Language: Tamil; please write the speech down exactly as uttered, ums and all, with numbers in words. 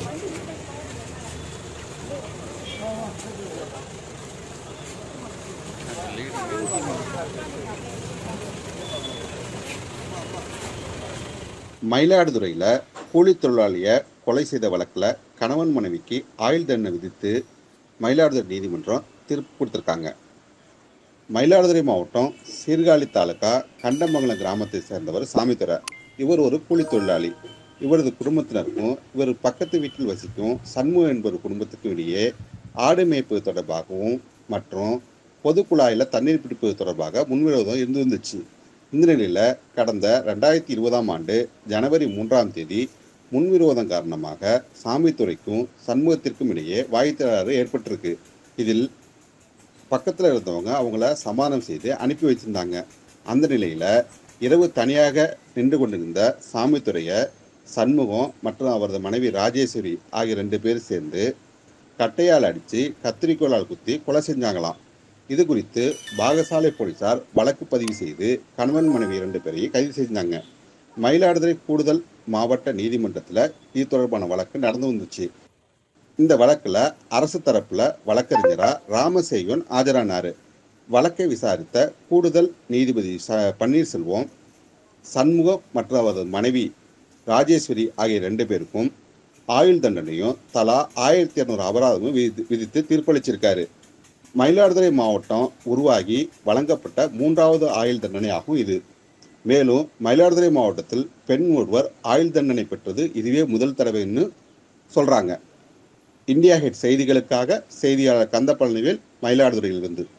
மயிலாடுதுறையில் கூலி தொழிலாளியை கொலை செய்த வழக்கில் கணவன் மனைவிக்கு ஆயுள் தண்டனை விதித்து மயிலாடுதுறை நீதிமன்றம் தீர்ப்பு கொடுத்துருக்காங்க. மயிலாடுதுறை மாவட்டம் சீர்காழி தாலுகா கண்டமங்கலம் கிராமத்தை சேர்ந்தவர் சாமித்துரை. இவர் ஒரு கூலி தொழிலாளி. இவரது குடும்பத்தினருக்கும் இவர் பக்கத்து வீட்டில் வசிக்கும் சண்முகம் என்பவர் குடும்பத்துக்கும் இடையே ஆடு மேய்ப்பது தொடர்பாகவும் மற்றும் பொது குழாயில் தண்ணீர் பிடிப்பது தொடர்பாக முன்விரோதம் இருந்து வந்துச்சு. இந்த நிலையில் கடந்த ரெண்டாயிரத்தி இருபதாம் ஆண்டு ஜனவரி மூன்றாம் தேதி முன்விரோதம் காரணமாக சாமித்துரைக்கும் சண்முகத்திற்கும் இடையே வாய்த்தகராறு ஏற்பட்டிருக்கு. இதில் பக்கத்தில் இருந்தவங்க அவங்கள சமாதானம் செய்து அனுப்பி வச்சிருந்தாங்க. அந்த நிலையில் இரவு தனியாக நின்று கொண்டிருந்த சாமித்துரையை சண்முகம் மற்றும் அவரது மனைவி ராஜேஸ்வரி ஆகிய ரெண்டு பேர் சேர்ந்து கட்டையால் அடித்து கத்திரிக்கோளால் குத்தி கொலை செஞ்சாங்களாம். இது குறித்து பாகசாலை போலீசார் வழக்கு பதிவு செய்து கணவன் மனைவி இரண்டு பேரையும் கைது செஞ்சாங்க. மயிலாடுதுறை கூடுதல் மாவட்ட நீதிமன்றத்தில் இது தொடர்பான வழக்கு நடந்து வந்துச்சு. இந்த வழக்கில் அரசு தரப்புல வழக்கறிஞரா ராமசேகன் ஆஜரானார். வழக்கை விசாரித்த கூடுதல் நீதிபதி ச பன்னீர்செல்வம் சண்முகம் மற்றும் அவரது மனைவி ராஜேஸ்வரி ஆகிய ரெண்டு பேருக்கும் ஆயுள் தண்டனையும் தலா ஆயிரத்தி இரநூறு அபராதமும் விதி விதித்து தீர்ப்பளிச்சிருக்காரு. மயிலாடுதுறை மாவட்டம் உருவாகி வழங்கப்பட்ட மூன்றாவது ஆயுள் தண்டனை ஆகும் இது. மேலும் மயிலாடுதுறை மாவட்டத்தில் பெண் ஒருவர் ஆயுள் தண்டனை பெற்றது இதுவே முதல் தடவைன்னு சொல்றாங்க. இந்தியா ஹெட் செய்திகளுக்காக செய்தியாளர் கந்தப்பழனிவேல், மயிலாடுதுறையிலிருந்து.